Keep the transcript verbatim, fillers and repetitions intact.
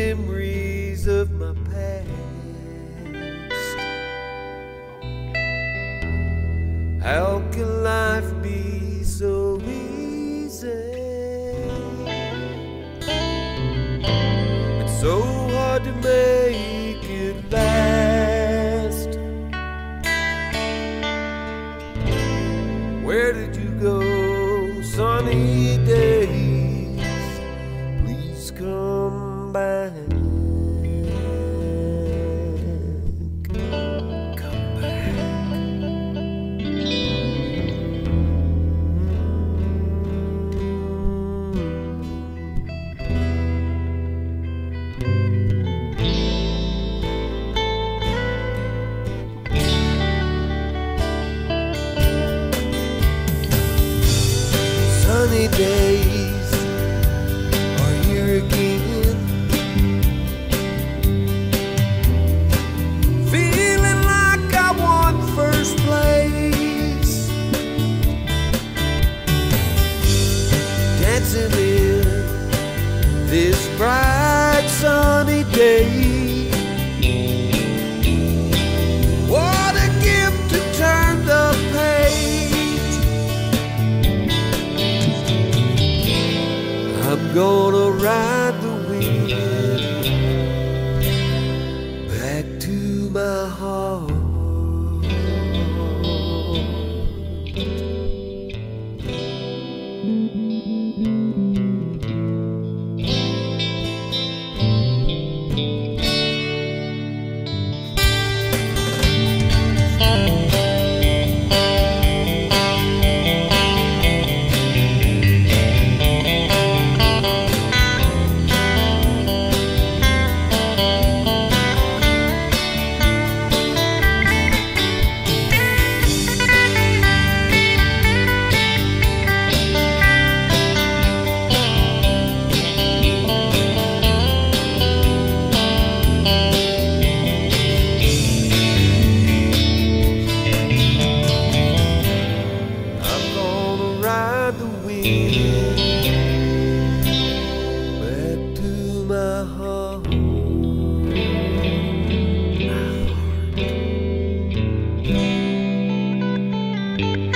memories of my past. How can life be so easy? It's so hard to make it last. Where did you go, sunny days? Please come back. Come back. Sunny days are here again, feeling like I won first place, dancing in this bright sunny day. What a gift to turn the page. I'm gonna ride the wind back to my heart. Ride the wind back to my heart. My heart.